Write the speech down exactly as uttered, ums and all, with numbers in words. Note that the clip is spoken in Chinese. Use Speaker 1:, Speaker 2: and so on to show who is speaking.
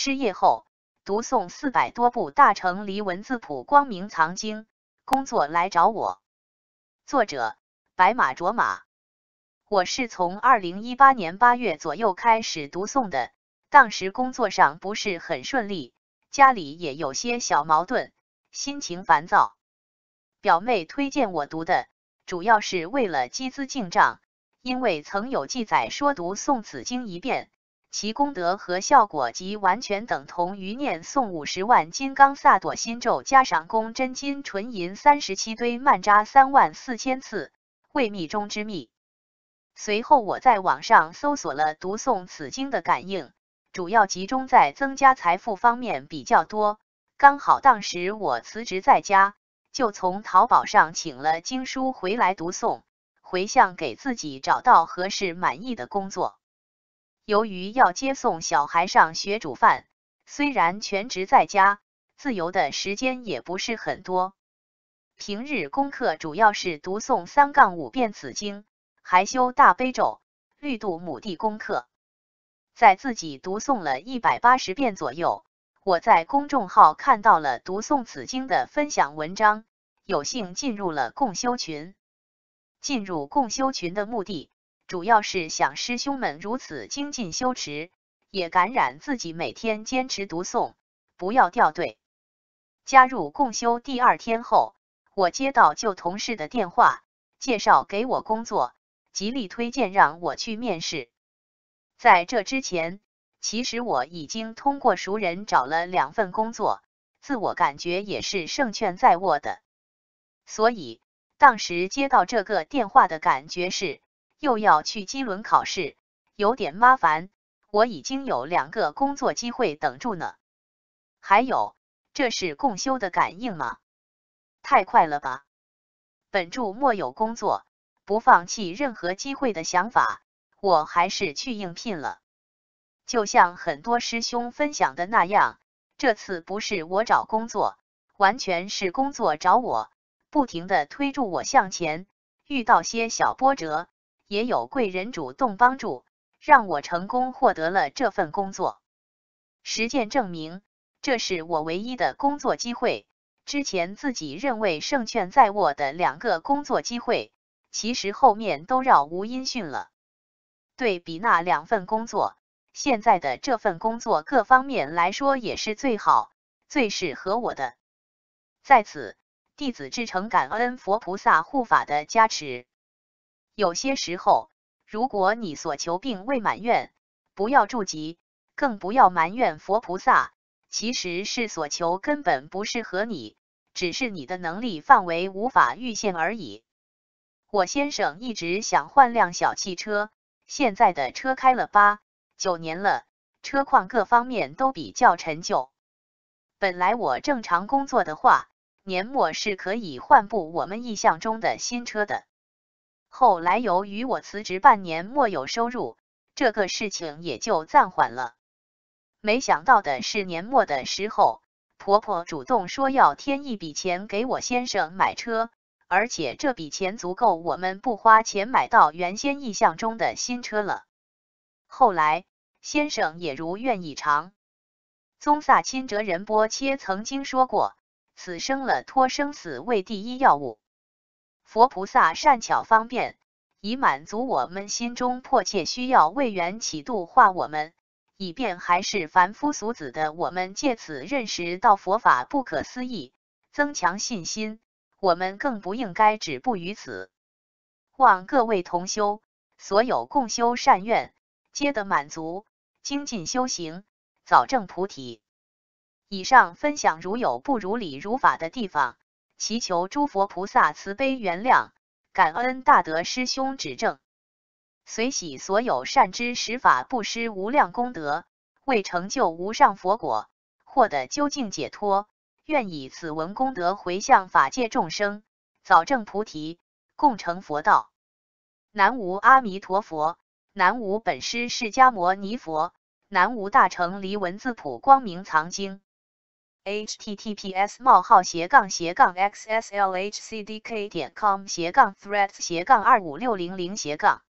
Speaker 1: 失业后，读诵四百多部大乘离文字谱光明藏经，工作来找我。作者：白马卓玛。我是从二零一八年八月左右开始读诵的，当时工作上不是很顺利，家里也有些小矛盾，心情烦躁。表妹推荐我读的，主要是为了积资进账，因为曾有记载说读诵此经一遍，其功德和效果即完全等同于念诵五十万金刚萨埵心咒加上供真金纯银三十七堆曼扎三万四千次，为密中之密。随后我在网上搜索了读诵此经的感应，主要集中在增加财富方面比较多。刚好当时我辞职在家，就从淘宝上请了经书回来读诵，回向给自己找到合适满意的工作。由于要接送小孩上学煮饭，虽然全职在家，自由的时间也不是很多。平日功课主要是读诵三杠五遍此经，还修大悲咒、绿度母地功课。在自己读诵了一百八十遍左右，我在公众号看到了读诵此经的分享文章，有幸进入了共修群。进入共修群的目的，主要是想师兄们如此精进修持，也感染自己每天坚持读诵，不要掉队。加入共修第二天后，我接到旧同事的电话，介绍给我工作，极力推荐让我去面试。在这之前，其实我已经通过熟人找了两份工作，自我感觉也是胜券在握的。所以，当时接到这个电话的感觉是，又要去基轮考试，有点麻烦，我已经有两个工作机会等住呢。还有，这是共修的感应吗？太快了吧！本住莫有工作，不放弃任何机会的想法，我还是去应聘了。就像很多师兄分享的那样，这次不是我找工作，完全是工作找我，不停地推助我向前，遇到些小波折，也有贵人主动帮助，让我成功获得了这份工作。实践证明，这是我唯一的工作机会。之前自己认为胜券在握的两个工作机会，其实后面都杳无音讯了。对比那两份工作，现在的这份工作各方面来说也是最好、最适合我的。在此，弟子至诚感恩佛菩萨护法的加持。有些时候，如果你所求并未满愿，不要着急，更不要埋怨佛菩萨，其实是所求根本不适合你，只是你的能力范围无法预现而已。我先生一直想换辆小汽车，现在的车开了八九年了，车况各方面都比较陈旧。本来我正常工作的话，年末是可以换部我们意向中的新车的。后来由于我辞职半年没有收入，这个事情也就暂缓了。没想到的是年末的时候，婆婆主动说要添一笔钱给我先生买车，而且这笔钱足够我们不花钱买到原先意向中的新车了。后来，先生也如愿以偿。宗萨钦哲仁波切曾经说过，此生了脱生死为第一要务。佛菩萨善巧方便，以满足我们心中迫切需要，为缘起度化我们，以便还是凡夫俗子的我们借此认识到佛法不可思议，增强信心。我们更不应该止步于此。望各位同修，所有共修善愿，皆得满足，精进修行，早证菩提。以上分享如有不如理如法的地方，祈求诸佛菩萨慈悲原谅，感恩大德师兄指正。随喜所有善知识法布施无量功德，为成就无上佛果，获得究竟解脱，愿以此文功德回向法界众生，早证菩提，共成佛道。南无阿弥陀佛，南无本师释迦牟尼佛，南无大乘离文字谱光明藏经。h t t p s 冒号斜杠斜杠 x s l h c d k 点 com 斜杠 threads 斜杠二五六零零斜杠